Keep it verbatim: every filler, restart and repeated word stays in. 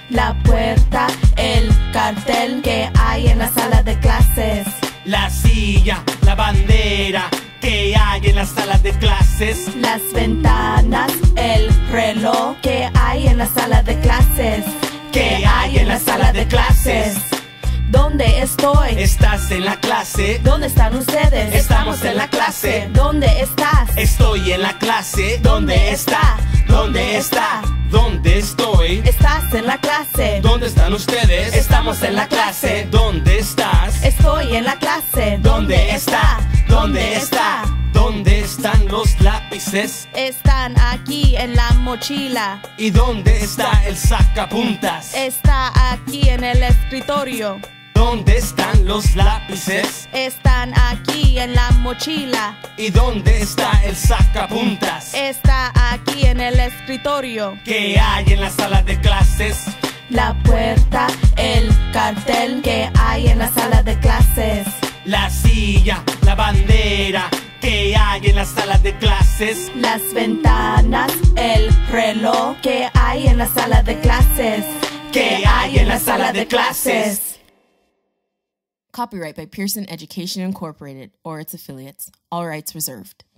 La puerta, el cartel que hay en la sala de clases. La silla, la bandera que hay en la sala de clases. Las ventanas, el reloj que hay en la sala de clases. ¿Qué hay en la sala de clases? ¿Dónde estoy? ¿Estás en la clase? ¿Dónde están ustedes? Estamos en la clase. ¿Dónde estás? Estoy en la clase. ¿Dónde está? ¿Dónde está? ¿Dónde estoy? ¿Estás en la clase? ¿Dónde están ustedes? Estamos en la clase. ¿Dónde estás? Estoy en la clase. ¿Dónde está? ¿Dónde está? ¿Dónde están los lápices? Están aquí en la mochila. ¿Y dónde está el sacapuntas? Está aquí en el escritorio. ¿Dónde están los lápices? Están aquí en la mochila. ¿Y dónde está el sacapuntas? Está aquí en el escritorio. ¿Qué hay en la sala de clases? La puerta, el cartel que hay en la sala de clases. La silla, la bandera que hay en la sala de clases. Las ventanas, el reloj que hay en la sala de clases. ¿Qué hay en la sala de clases? Copyright by Pearson Education Incorporated or its affiliates. All rights reserved.